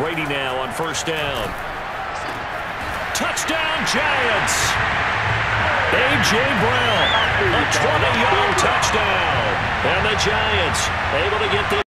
Brady now on first down. Touchdown, Giants! A.J. Brown, a 20-yard touchdown. And the Giants able to get this.